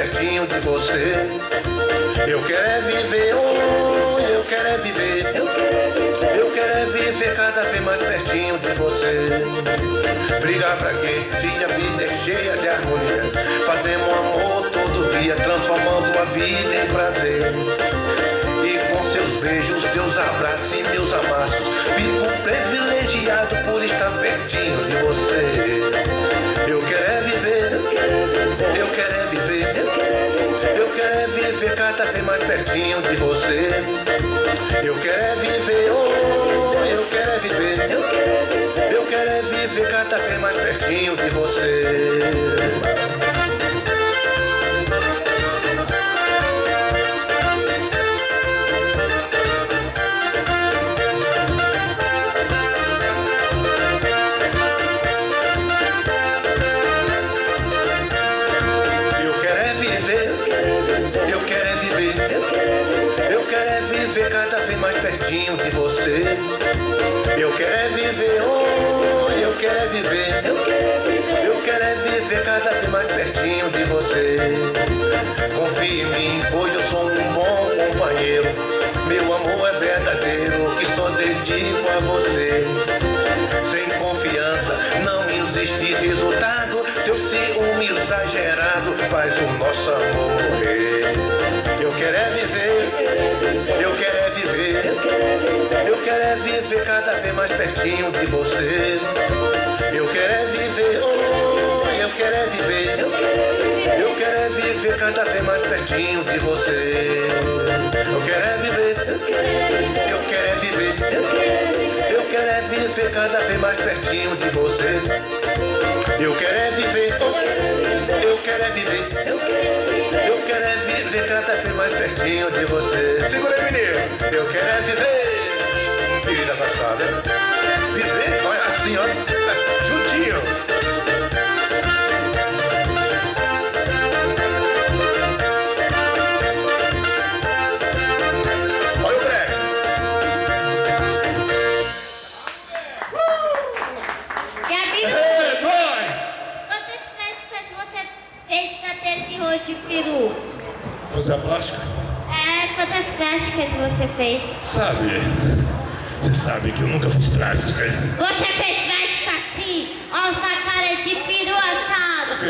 pertinho de você. Eu quero é viver, oh, eu quero é viver. Eu quero é viver cada vez mais pertinho de você. Brigar pra quê? Se a vida é cheia de harmonia. Fazemos amor todo dia, transformando a vida em prazer. E com seus beijos, seus abraços e meus amassos, fico privilegiado por estar pertinho de você. Eu quero é viver, eu quero é viver. Eu quero é viver cada vez mais pertinho de você. Eu quero é viver, oh, eu quero é viver. Eu quero é viver cada vez mais pertinho de você. Cada vez mais pertinho de você. Eu quero é viver, oh, eu quero é viver. Eu quero é viver cada vez mais pertinho de você. Confie em mim, pois eu sou um bom companheiro. Meu amor é verdadeiro, que só dedico a você. Sem confiança não existe resultado. Seu ciúme exagerado faz o nosso amor morrer. Eu quero é viver, eu quero é viver. Eu quero é viver cada vez mais pertinho de você. Eu quero é viver, oh, eu quero é viver. Eu quero é viver cada vez mais pertinho de você. Eu quero é viver, eu quero é viver. Eu quero é viver cada vez mais pertinho de você. Eu quero é viver, eu quero é viver. Eu quero é viver cada vez mais pertinho de você. Segura aí, menino. Eu quero é viver. Querida passada. Viver, olha assim, ó. Juntinho. Olha o break. Ei, boy! Quantas plásticas você fez pra ter esse rosto de peru? Fazer a plástica? É, quantas plásticas você fez? Sabe, você sabe que eu nunca fiz plástica. Você fez plástica assim? Olha essa cara de peru assado. O quê?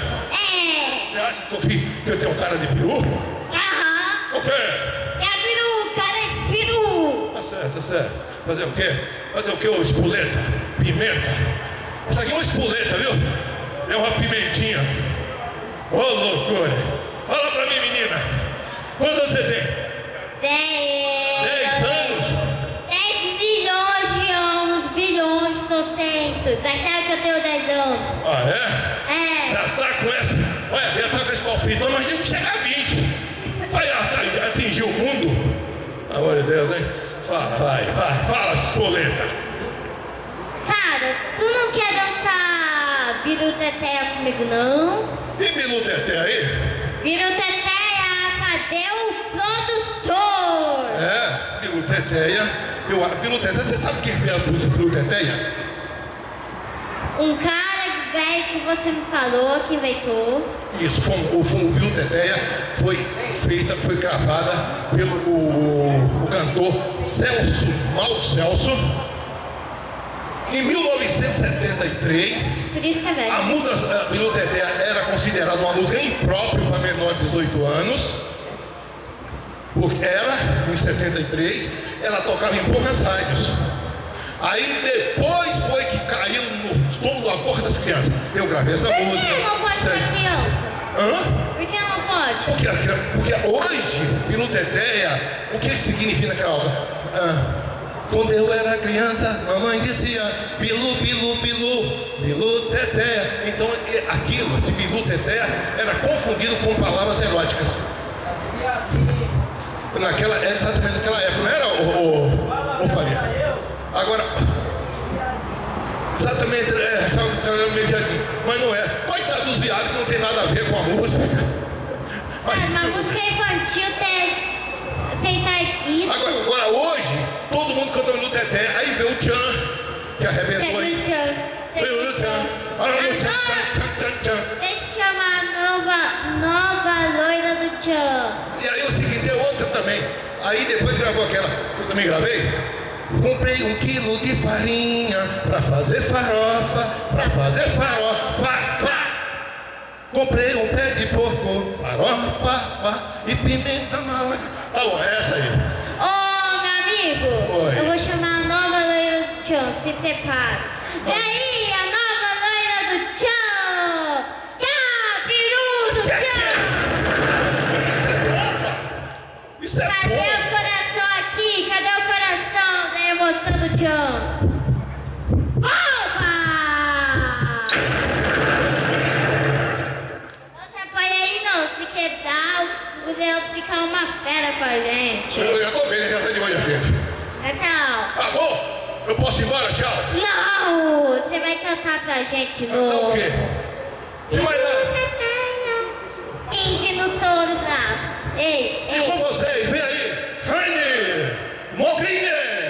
É. Você acha que eu tenho cara de peru? Aham. O quê? É peru, cara de peru. Tá certo, tá certo. Fazer o quê? Fazer o quê, ô espoleta? Pimenta? Essa aqui é uma espoleta, viu? É uma pimentinha. Ô, loucura. Fala pra mim, menina. Quantos anos você tem? 10 anos? 10 milhões de anos, bilhões, trocentos. Até que eu tenho 10 anos. Ah, é? É. Já tá com essa. Olha, já tá com esse palpite. Não, mas tem que chegar a 20. Vai atingir o mundo. Pelo amor de Deus, hein? Fala, espoleta. Cara, tu não quer dançar biru-teteia comigo, não? E Bilu Teté aí? Biru-teteia, cadê o produtor? É, Bilu Teteia. Bilu Teteia, você sabe quem fez a música Bilu Teteia? Um cara velho que você me falou, que inventou. Isso, o Bilu Teteia foi gravada pelo o cantor Celso, Mauro Celso, em 1973. Cristo é velho. A música Bilu Teteia era considerada uma música imprópria para menor de 18 anos, porque em 73, ela tocava em poucas rádios. Aí depois foi que caiu no estômago da boca das crianças. Eu gravei essa música. Por que não pode ser criança? Hã? Por que não pode? Porque hoje, Bilu Teteia, o que significa aquela obra? Quando eu era criança, mamãe dizia Bilu, Bilu, Bilu, Bilu Teteia. Então aquilo, esse Bilu Teteia, era confundido com palavras eróticas. Exatamente naquela época, não era o Faria? Agora, exatamente, era meio viadinho, mas não é. Coitado dos viados que não tem nada a ver com a música. Mas música infantil pensar isso. Agora hoje, todo mundo canta Bilu Teté, aí vê o Tchan, que arrebentou aí. Deixa eu chamar a nova Aí depois gravou aquela que eu também gravei. Comprei 1 quilo de farinha pra fazer farofa, Comprei um pé de porco, farofa, e pimenta mala. Tá bom, é essa aí. Ô, meu amigo, Oi. eu vou chamar a nova loira do Tchan, se prepara. E aí, a nova loira do Tchan! Tchau, peru do Tchan! Isso é bomba! Isso é Cadê bomba! o coração aqui? Cadê o coração da emoção do Tchan? Opa! Não se apoia aí não, se quebrar, o Leão fica uma fera com a gente. Eu já tô vendo, já tá de olho a gente. Então, Tá bom? Eu posso ir embora? Tchau. não! Você vai cantar pra gente Cantar o novo. quê? Que vai dar? 15 no touro bravo. Ei, E com ei. vocês, vem aí, Raine Mogrinha!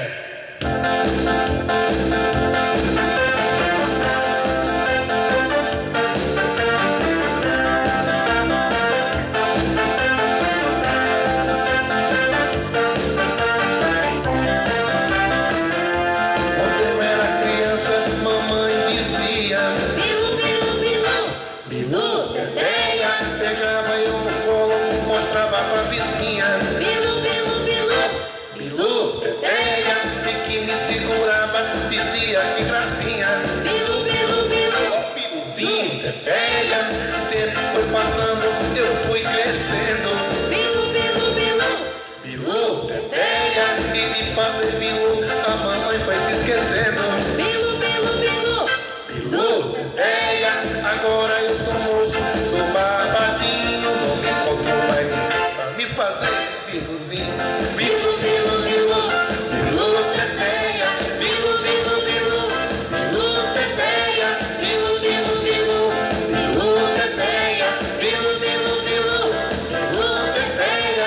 Quando eu era criança, mamãe dizia: Bilu, bilu, bilu. Bilu, teteia. Pegava eu no colo, mostrava pra vizinha: Bilu, bilu, bilu. Bilu, teteia. E que me segurava, dizia: que gracinha. Bilu, bilu, bilu. Ô, Biluzinho, teteia. O tempo foi passando, eu fui crescendo. Bilu, bilu, bilu. Bilu, teteia. E de fazer bilu, a mamãe foi se esquecendo. Bilu, bilu, bilu. Bilu, teteia. Agora eu sou moço, sou barbadinho. Não me encontro mais pra me fazer biluzinho. Bilu, bilu, bilu. Bilu, teteia. Bilu, bilu, bilu. Bilu, teteia. Bilu, bilu, bilu. Bilu, teteia. Bilu, bilu, bilu. Bilu, teteia.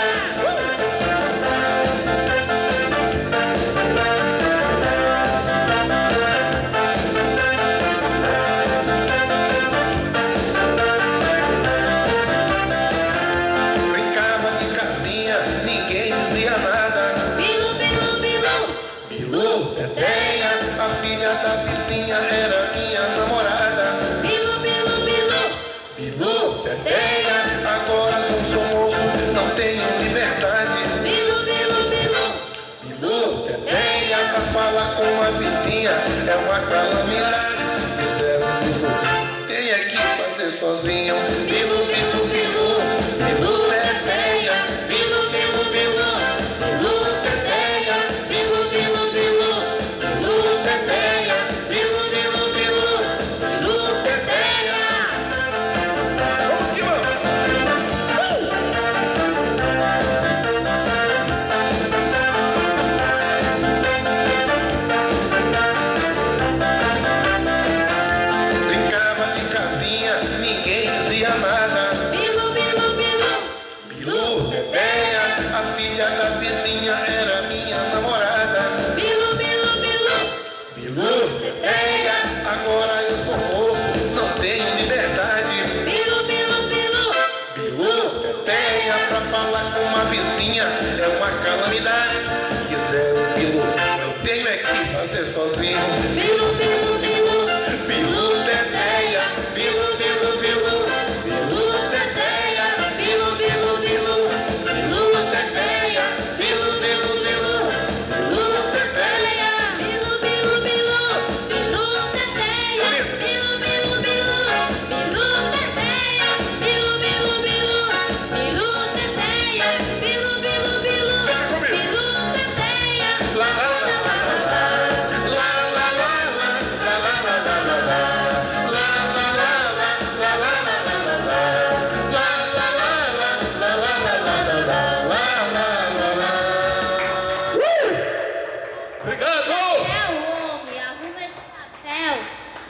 Brincava de casinha, ninguém dizia nada. Bilu, bilu, bilu. Bilu, teteia, a filha da vizinha era minha namorada. Bilu, bilu, bilu. Bilu, teteia, agora sou moço, não tenho liberdade. Bilu, bilu, bilu. Bilu, teteia, pra falar com a vizinha é uma calamidade. Fizeram tudo, tenho que fazer sozinho. Bilu, bilu, bilu. Bilu, teteia. Bilu, bilu, bilu. Bilu, teteia. Bilu, bilu, bilu. Bilu, teteia. Bilu, bilu, bilu. Bilu, teteia. Vamos que vamos! Brincava de casinha, ninguém dizia nada. Bilu, bilu, bilu. Bilu, teteia, a filha da vizinha era minha namorada. Bilu, bilu, bilu. Bilu, teteia, agora eu sou moço, não tenho liberdade. Bilu, bilu, bilu. Bilu, teteia, pra falar com uma vizinha é uma calamidade. Se quiser o biluzinho, eu tenho é que fazer sozinho. Bilu, bilu, bilu. Bilu, teteia, bilu, bilu, bilu. Bilu, teteia, bilu, bilu, bilu. Bilu, teteia, bilu, bilu, bilu. Bilu, teteia. Bilu, bilu, bilu. Bilu, teteia. Bilu, bilu, bilu. Bilu, teteia. Bilu, bilu, bilu. Bilu, teteia. Bilu, bilu, bilu. Bilu, teteia. La la la la la la la la la la la la la la. La la la la la la la la la la. La la la la la la la la la la la. Obrigado! É o homem, arruma esse papel.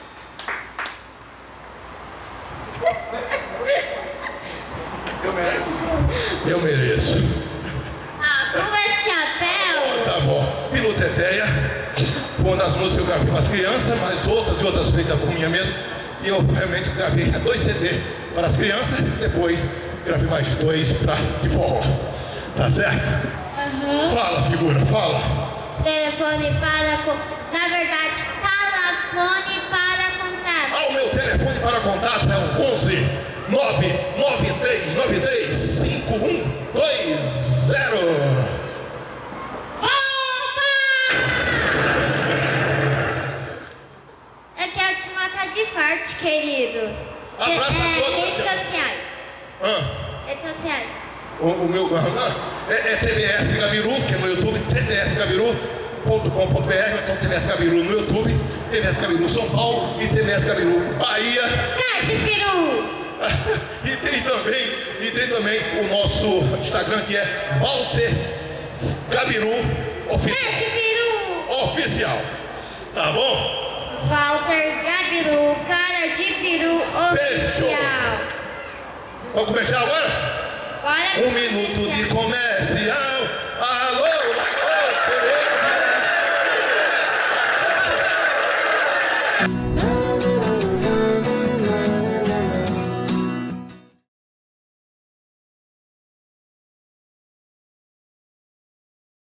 Eu mereço. Arruma esse chapéu. Tá bom. Bilu, teteia. Foi uma das músicas que eu gravei para as crianças, mas outras e outras feitas por mim mesmo. E eu realmente gravei 2 CD para as crianças, depois gravei mais 2 para de forró. Tá certo? Fala, figura, fala. Telefone para... Na verdade, telefone para contato. Ah, o meu telefone para contato é o 11 99393 5120. Eu quero te matar de forte, querido. Abraço a todos. Redes sociais. Redes sociais. O meu é TVS Gabiru, que é no YouTube, tvsgabiru.com.br, então TVS Gabiru no YouTube, TVS Gabiru São Paulo e TVS Gabiru Bahia. Peru. E tem também o nosso Instagram, que é Walter Gabiru Oficial. Tá bom? Walter Gabiru, cara de peru oficial. Vamos começar agora? Bora. 1 minuto de comercial. Alô?